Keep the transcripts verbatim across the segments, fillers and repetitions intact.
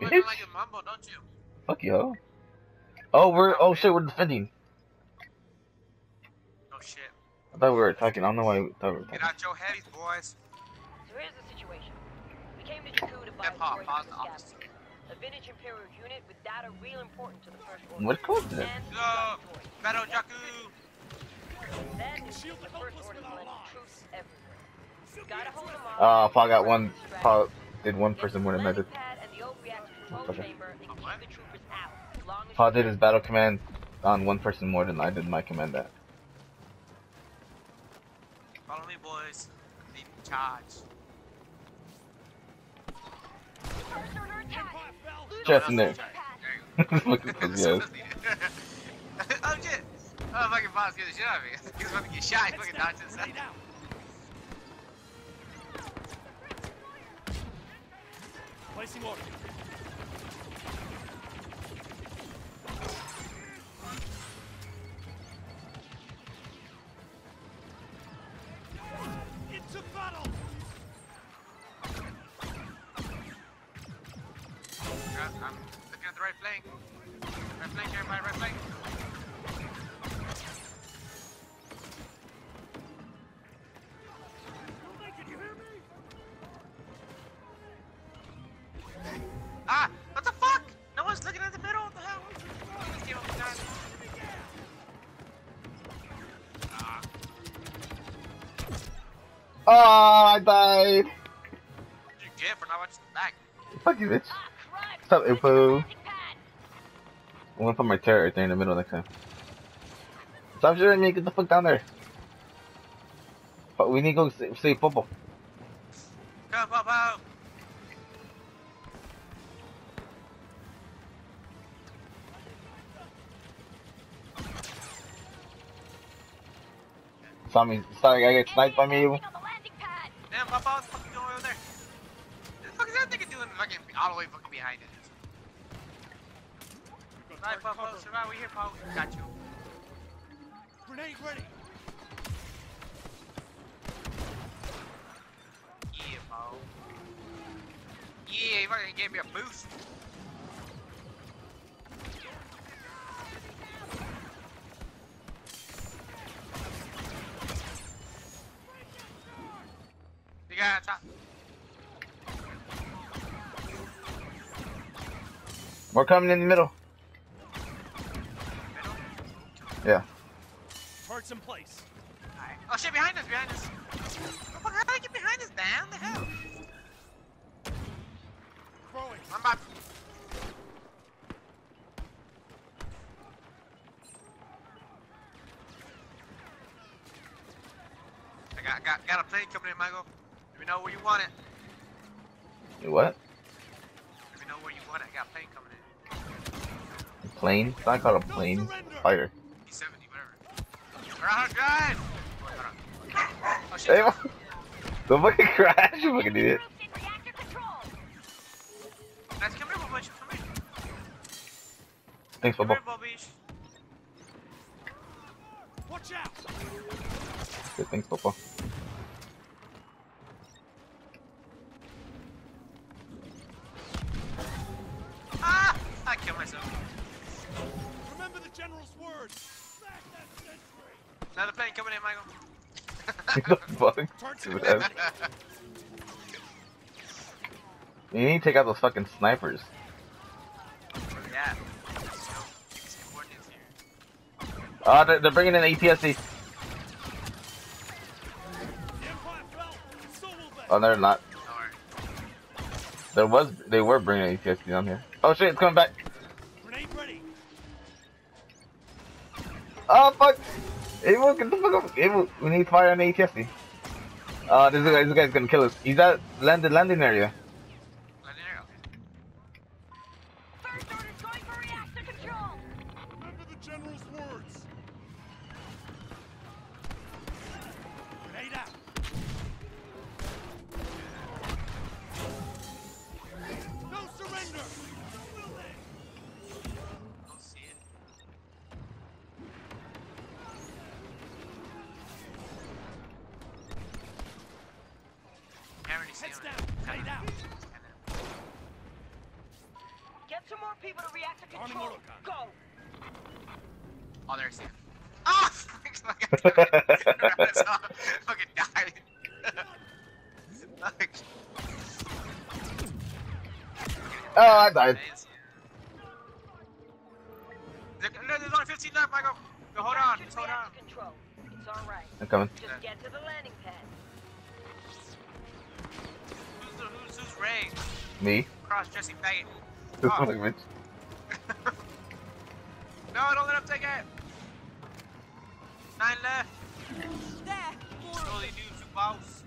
You like, like a mumbo, don't you? Fuck you. Oh, we're oh shit, we're defending. Oh shit. I thought we were attacking. I don't know why we thought we were attacking. Get out your heavies, boys. So here's the situation. We came to Jakku to buy Hip hop, storage pause for the the office. scavengers. A vintage Imperial unit with data real important to the First Order. What code is it? And we Go! got the toys. Battle Jakku! Then the First Order's landing troops everywhere. Gotta hold them off. Uh, Paul got one. Paul did one person more than I did. Okay. Paul did his battle command on one person more than I did my command at. Follow me, boys. Lead charge. Just in there. There you go. Look at this, yes. Oh shit! Oh, fucking boss get the shit out of me. He's about to get shot. He fucking dodged inside. Placing order. Into battle. I'm looking at the right flank. Right flank, everybody, right flank. Ah! What the fuck? No one's looking at the middle. What the hell? Let's give him a gun. Ah. Oh, I died. What'd you get for not watching the back? Fuck you, bitch. What's up, info? I'm gonna put my turret right there in the middle next time. Stop shooting me. Get the fuck down there. But we need to go save, save football. Go, pop out. Saw me. Sorry, I get sniped by me. Damn, pop out. What the fuck you doing over there? What the fuck is that nigga doing fucking all the way fucking behind it? Right, pop out. Survive. We here, pop. Got you. Grenade ready. Yeah, pop. Yeah, you fucking gave me a boost. You got top. We're coming in the middle. Middle. Yeah. Turrets in place. Alright. Oh shit, behind us, behind us. Oh, fuck, how did I get behind us, man? The hell? Throwing. I'm about. I got, got, got a plane coming in, Michael. Let me know where you want it. What? Let me know where you want it. I got a plane coming in. Plane? It's not called a plane. Fighter. B seventy, whatever. Around drive! Hold on. Oh shit. Hey, don't fucking crash, you fucking idiot. Guys, come here, Bobish. Come here. Thanks, Come Bobo. here, Bobish. Watch out. Good, thanks, Bobo. Ah! I killed myself. Remember the general's words. Smack that sentry. Another plane coming in, Michael. What the fuck? Turrets in You need to take out those fucking snipers. Yeah. These coordinates here. Oh, they're, they're bringing in A T S D. The Empire fell. So will they. Oh, they're not. Alright. There was, they were bringing A T S D down here. Oh shit, it's coming back. Grenade ready. Oh fuck! Able, get the fuck up! Able, we need fire on the A T S D. Uh, this guy, this guy's gonna kill us. He's at landed landing area. Landing area. First Order's going for reactor control. Remember the general's words. Grenade out. No surrender. Will they? Don't see it. Can't really see Heads him. down. Grenade out. Get some more people to reactor Army control. mortar gun. Go. Oh, there's him. Ah! Fucking died. Oh, I died. There's only fifteen left, Michael. Yo, hold on, Reactor just hold on. control. It's all right. I'm coming. Just get to the landing pad. Who's, the, who's, who's Ray? Me. Cross-dressing faggot. This Oh. one, Mitch. No, don't let him take it. Nine left. There. Holy dude, you boss.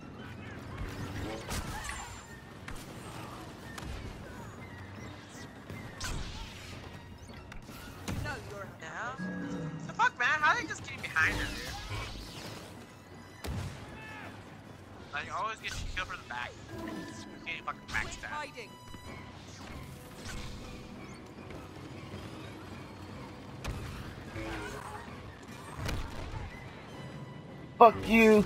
No, you're Yeah. The fuck, man? How are they just getting behind her, dude? Like, always get killed from the back. Getting fucking backstab. hiding. Fuck you.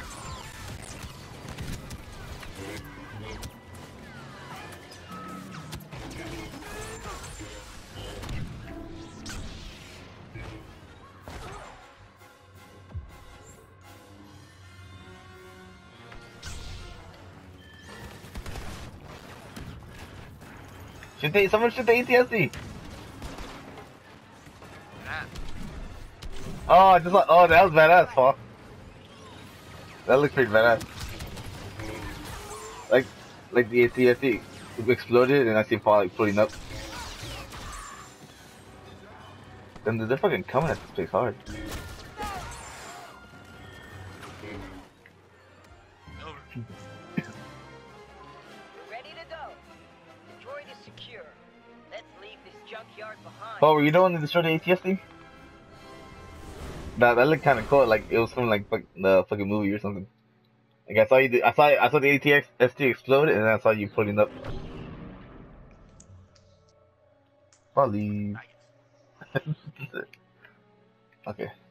Should they? Someone shoot the A T S D. Yeah. Oh, I just like. Oh, that was badass, Paul. That looked pretty badass. Like, like the A T S D exploded, and I see Paul like floating up. Then they're fucking coming at this place hard. Over. Ready to go. The droid is secure. Let's leave this junkyard behind. Paul, were you the one that destroyed the A T S D? That that looked kind of cool. Like it was from like fuck, the fucking movie or something. Like I saw you. do- I saw. I saw the A T S D explode, and then I saw you pulling up. I'll leave. I guess. Okay.